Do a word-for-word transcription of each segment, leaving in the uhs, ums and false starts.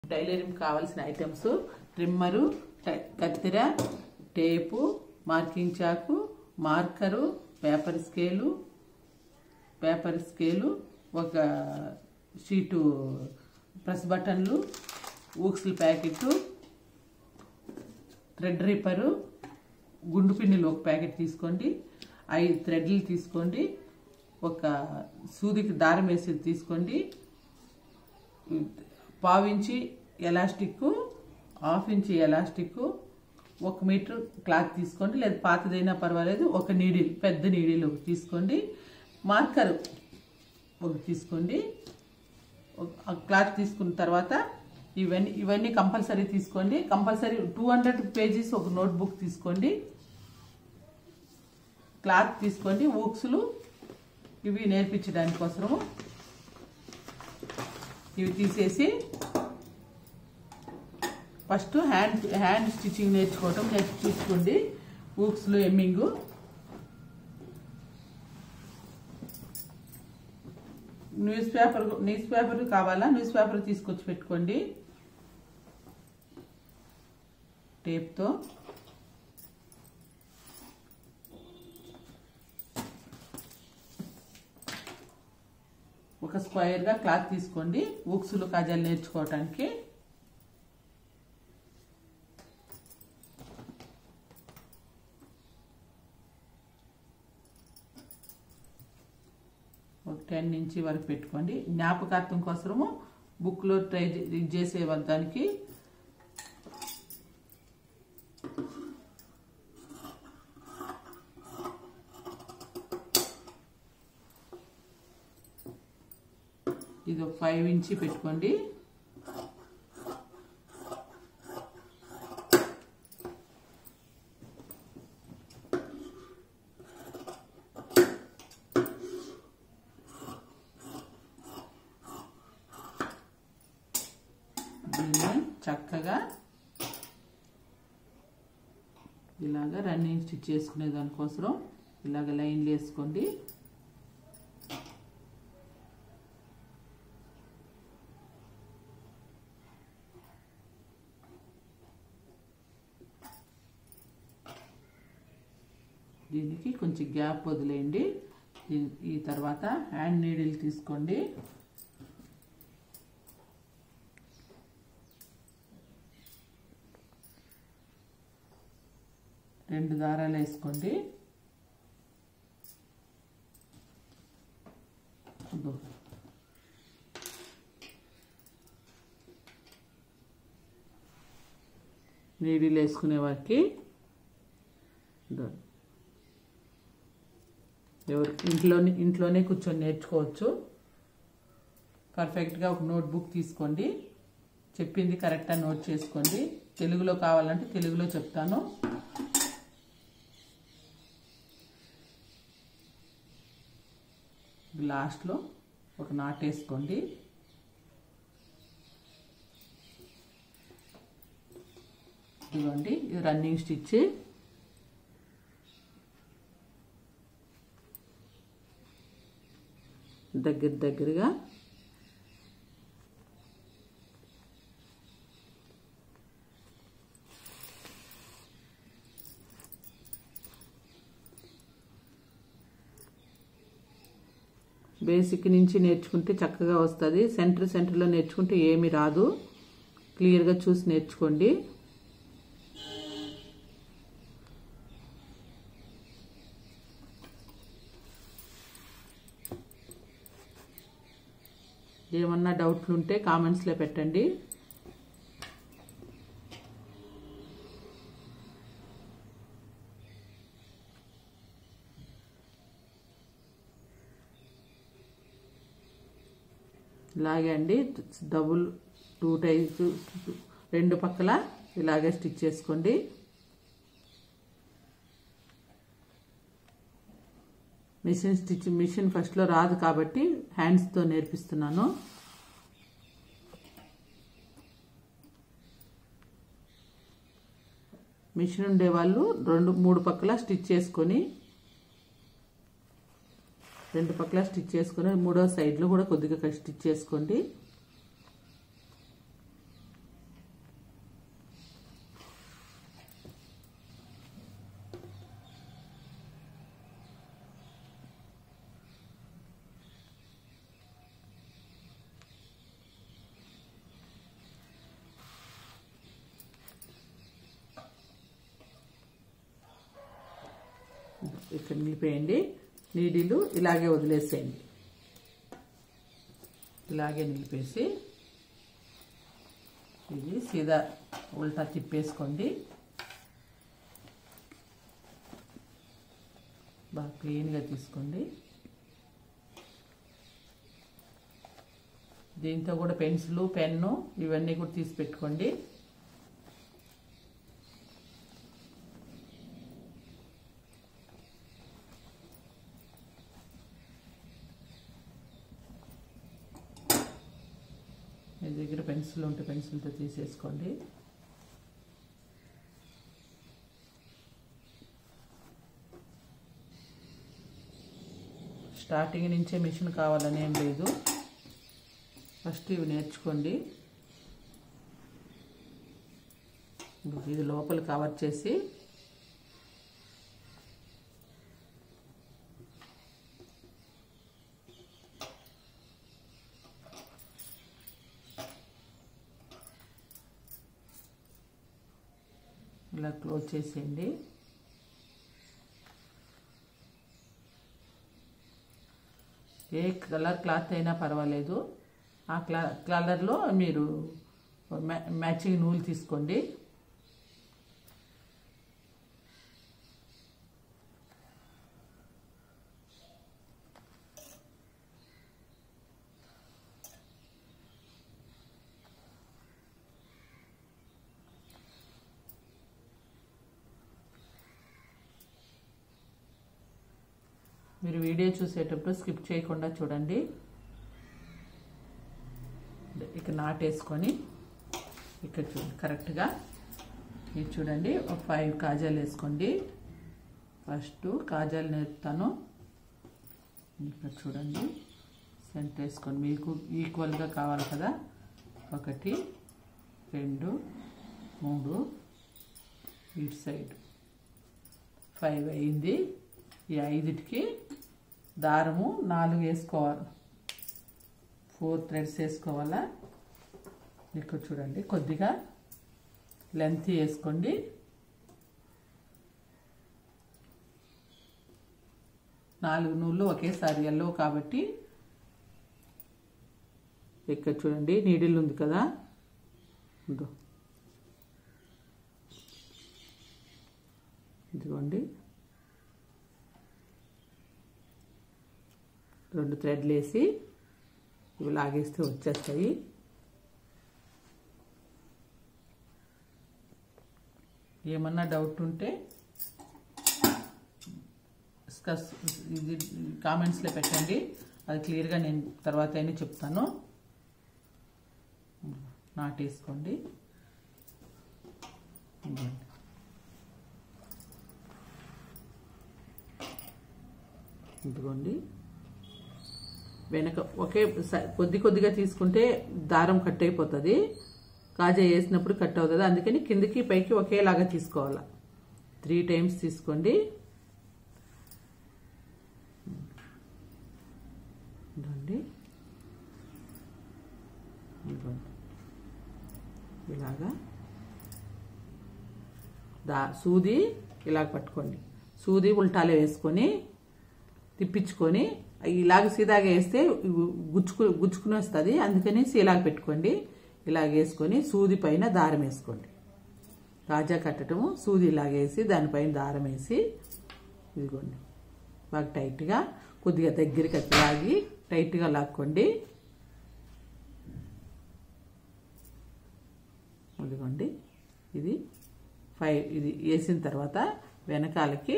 Tailoring కావాల్సిన items trimmer, కత్తెర, tape, marking చాకు, marker, paper scale paper scale ఒక షీటు ప్రెస్ బటన్లు, ఊక్స్ల ప్యాకెట్, థ్రెడ్ రిప్పరు, గుండు పిన్నులు ఒక ప్యాకెట్ తీసుకోండి, ఐదు థ్రెడ్లు తీసుకోండి, ఒక సూదికి దారం వేసి తీసుకోండి, పావించి ఎలాస్టిక్, హాఫ్ ఇంచి ఎలాస్టిక్, ఒక మీటర్ క్లాత్ తీసుకోండి, లేదా పాతదైనా పర్వాలేదు, ఒక నీడిల్ పెద్ద నీడిల్ ఒకటి తీసుకోండి, మార్కర్ ఒకటి తీసుకోండి. క్లాత్ తీసుకున్న తర్వాత ఇవన్నీ ఇవన్నీ కంపల్సరీ తీసుకోండి. కంపల్సరీ టూ హండ్రెడ్ పేజెస్ ఒక నోట్బుక్ తీసుకోండి. క్లాత్ తీసుకోండి, ఊక్స్లు ఇవి నేర్పించడానికి కోసము ఇవి తీసేసి ఫస్ట్ హ్యాండ్ హ్యాండ్ స్టిచ్చింగ్ నేర్చుకోవటం నేర్చు చూసుకోండి. ఊక్స్లు, hemming, newspaper newspaper కావాలా న్యూస్ పేపర్ తీసుకొచ్చి పెట్టుకోండి. టేప్తో ఒక స్క్వేర్గా క్లాత్ తీసుకోండి ఊక్స్లు, కాజాలు నేర్చుకోవటానికి. ఒక టెన్ ఇంచ్ వరకు పెట్టుకోండి. జ్ఞాపకార్థం కోసము బుక్లో ట్రై చేసే దానికి ఇది ఒక ఫైవ్ ఇంచ్ పెట్టుకోండి. దీన్ని చక్కగా ఇలాగ రన్నింగ్ స్టిచ్ చేసుకునే దానికోసం ఇలాగ లైన్లు వేసుకోండి. దీనికి కొంచెం గ్యాప్ వదిలేయండి. ఈ తర్వాత హ్యాండ్ నీడిల్ తీసుకోండి. రెండు దారాలు వేసుకోండి. నీడిల్ వేసుకునే వారికి ఎవరు ఇంట్లోనే ఇంట్లోనే కూర్చొని నేర్చుకోవచ్చు. పర్ఫెక్ట్గా ఒక నోట్బుక్ తీసుకోండి. చెప్పింది కరెక్ట్గా నోట్ చేసుకోండి. తెలుగులో కావాలంటే తెలుగులో చెప్తాను. లాస్ట్లో ఒక నాట్ వేసుకోండి. ఇదిగోండి, ఇది రన్నింగ్ స్టిచ్. దగ్గర దగ్గరగా బేసిక్ నుంచి నేర్చుకుంటే చక్కగా వస్తుంది. సెంటర్ సెంటర్లో నేర్చుకుంటే ఏమీ రాదు. క్లియర్గా చూసి నేర్చుకోండి. ఏమన్నా డౌట్లు ఉంటే కామెంట్స్లో పెట్టండి. ఇలాగే అండి, డబుల్ టూ టైప్స్ రెండు పక్కల ఇలాగే స్టిచ్ చేసుకోండి. మిషన్ స్టిచ్ మిషన్ ఫస్ట్లో రాదు కాబట్టి హ్యాండ్స్తో నేర్పిస్తున్నాను. మిషన్ ఉండేవాళ్ళు రెండు మూడు పక్కల స్టిచ్ చేసుకొని రెండు పక్కల స్టిచ్ చేసుకొని మూడో సైడ్లో కూడా కొద్దిగా స్టిచ్ చేసుకోండి. ఇక్కడ నిలిపేయండి. నీడిలు ఇలాగే వదిలేసేయండి. ఇలాగే నిలిపేసి ఇది సీదా ఉల్టా తిప్పేసుకోండి. బాగా క్లీన్గా తీసుకోండి. దీంతో కూడా పెన్సిల్, పెన్ను ఇవన్నీ కూడా తీసి పెట్టుకోండి. మీ దగ్గర పెన్సిల్ ఉంటే పెన్సిల్తో తీసేసుకోండి. స్టార్టింగ్ నుంచే మిషన్ కావాలని ఏం లేదు, ఫస్ట్ ఇవి నేర్చుకోండి. ఇది లోపల కవర్ చేసి ఇలా క్లోజ్ చేసేయండి. ఏ కలర్ క్లాత్ అయినా పర్వాలేదు. ఆ క్లా కలర్లో మీరు మ్యాచింగ్ నూలు తీసుకోండి. మీరు వీడియో చూసేటప్పుడు స్కిప్ చేయకుండా చూడండి. ఇక్కడ నాటేసుకొని ఇక్కడ చూడండి కరెక్ట్గా. ఇది చూడండి, ఒక ఫైవ్ కాజాలు వేసుకోండి. ఫస్ట్ కాజాలు నేర్పుతాను. ఇక్కడ చూడండి సెంటర్ వేసుకోండి. మీకు ఈక్వల్గా కావాలి కదా. ఒకటి, రెండు, మూడు, ఇటు సైడ్ ఫైవ్ అయింది. ఈ ఐదుటికి దారము నాలుగు వేసుకోవాలి. ఫోర్ థ్రెడ్స్ వేసుకోవాలా. ఇక్కడ చూడండి కొద్దిగా లెంత్ వేసుకోండి. నాలుగు నూళ్ళు ఒకేసారి ఎల్లో కాబట్టి ఇక్కడ చూడండి నీడిల్ ఉంది కదా, ఇదిగోండి రెండు థ్రెడ్లు వేసి ఇవి లాగేస్తే వచ్చేస్తాయి. ఏమన్నా డౌట్ ఉంటే ఇది కామెంట్స్లో పెట్టండి, అది క్లియర్గా నేను తర్వాత అయినా చెప్తాను. నాటేసుకోండి. ఇదిగోండి వెనక ఒకే కొద్ది కొద్దిగా తీసుకుంటే దారం కట్ అయిపోతుంది, కాజా వేసినప్పుడు కట్ అవుతుంది. అందుకని కిందికి పైకి ఒకేలాగా తీసుకోవాలి. త్రీ టైమ్స్ తీసుకోండి. ఇలాగా దా సూది ఇలాగ పట్టుకోండి. సూది ఉల్టాలే వేసుకొని తిప్పించుకొని ఇలాగ సీదాగా వేస్తే గుచ్చుకు గుచ్చుకుని వస్తుంది. అందుకని ఇలాగ పెట్టుకోండి. ఇలాగ వేసుకొని సూది పైన దారం వేసుకోండి. కాజా కట్టడము సూది ఇలాగ వేసి దానిపైన దారం వేసి ఇదిగోండి బాగా టైట్గా కొద్దిగా దగ్గరికి అట్లా లాగి టైట్గా లాక్కోండి. ఇదిగోండి ఇది ఫైవ్ ఇది వేసిన తర్వాత వెనకాలకి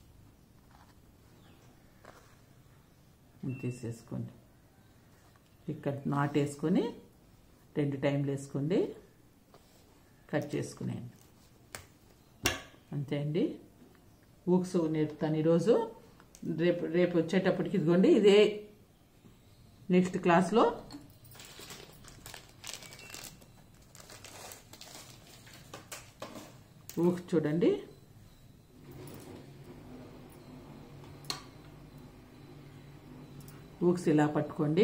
తీసేసుకోండి. ఇక్కడ నాట్ వేసుకొని రెండు టైంలు వేసుకోండి, కట్ చేసుకునేయండి. అంతే అండి. ఊక్స్ నేర్పుతాను ఈరోజు. రేపు రేపు వచ్చేటప్పటికి ఇదిగోండి ఇదే నెక్స్ట్ క్లాస్లో ఊక్స్ చూడండి. ఊక్స్ ఇలా పట్టుకోండి.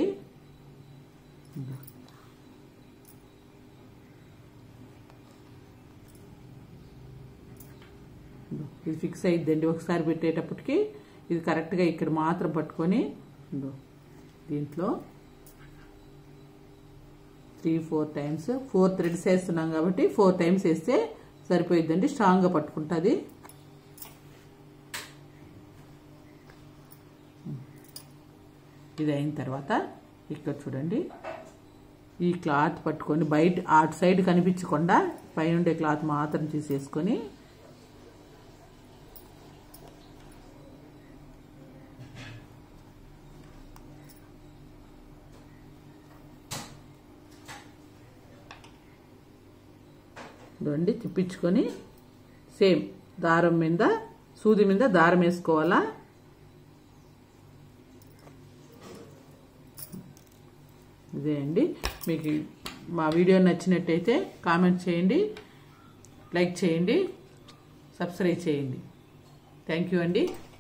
ఇది ఫిక్స్ అయిద్దండి. ఒకసారి పెట్టేటప్పటికి ఇది కరెక్ట్గా ఇక్కడ మాత్రం పట్టుకొని దీంట్లో three four times four threads వేస్తున్నాం కాబట్టి ఫోర్ టైమ్స్ వేస్తే సరిపోయిద్దండి. స్ట్రాంగ్గా పట్టుకుంటుంది. ఇది అయిన తర్వాత ఇక్కడ చూడండి, ఈ క్లాత్ పట్టుకొని బయట అటు సైడ్ కనిపించకుండా పైన ఉండే క్లాత్ మాత్రం తీసేసుకొని చూడండి తిప్పించుకొని సేమ్ దారం మీద సూది మీద దారం వేసుకోవాలా. ఇదే అండి. మీకు మా వీడియో నచ్చినట్టయితే కామెంట్ చేయండి, లైక్ చేయండి, సబ్స్క్రైబ్ చేయండి. థ్యాంక్ యూ అండి.